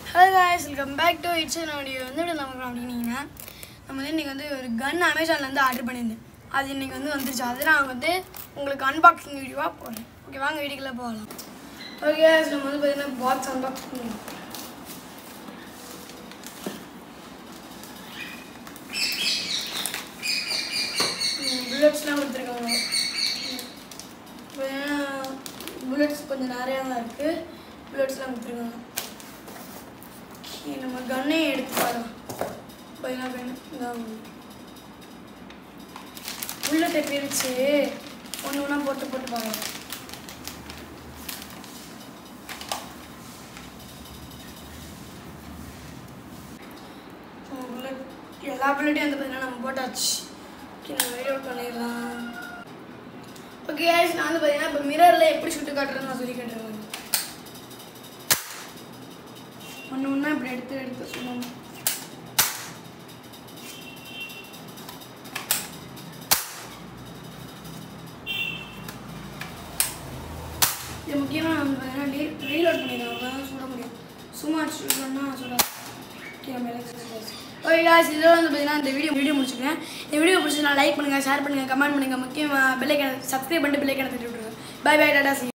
Hello guys, welcome back to It's an Audio. நம்ம இன்னைக்கு வந்து ஒரு கன் அமேசான்ல இருந்து ஆர்டர் பண்ணிருந்தேன். அது இன்னைக்கு வந்து வந்துருச்சு. அத நான் வந்து உங்களுக்கு அன்பாக்சிங் வீடியோவா போடுறேன். ஓகே வாங்க வீடியோக்குள்ள போகலாம். ஓகே गाइस, நம்ம வந்து பாத்தீங்கன்னா பாக்ஸ் அன்பாக்ஸ் பண்ணலாம். புல்லட்ஸ்லாம் கொடுத்திருக்காங்க. புல்லட்ஸ் கொஞ்சம் நிறைய தான் இருக்கு. புல்லட்ஸ்லாம் கொடுத்திருக்காங்க. நம்ம கன்னை எடுத்து பாருங்க. புல்லட்டை பிரிச்சு ஒன்று ஒன்றா போட்டு பாருங்க. புல்லட் எல்லா புல்லட்டையும் வந்து பார்த்தீங்கன்னா நம்ம போட்டாச்சு. ஓகே நம்ம வீடியோ பண்ணிடலாம். ஓகே நான் வந்து பார்த்தீங்கன்னா இப்போ மிரரில் எப்படி சுட்டு காட்டுறேன்னு நான் சொல்லி கேட்டுருவேன். ஒன்று ஒன்றா இப்படி எடுத்து சொல்லணும். இது முக்கியமாக நம்ம பார்த்தீங்கன்னா ரீலோட் பண்ணிடுவோம். அப்போ தான் சுட முடியும். சும்மா சுடணும்னா சுட ஓகே गाइस, இதோட வந்து பார்த்தீங்கன்னா இந்த வீடியோ முடிச்சுக்கிறேன். இந்த வீடியோ பிடிச்சதுனா லைக் பண்ணுங்கள், ஷேர் பண்ணுங்கள், கமெண்ட் பண்ணுங்கள். முக்கியமாக பெல் ஐக்கானை சப்ஸ்கிரைப் பண்ணிட்டு பெல் ஐக்கானை தட்டி விட்டுருங்க. Bye bye, Tata.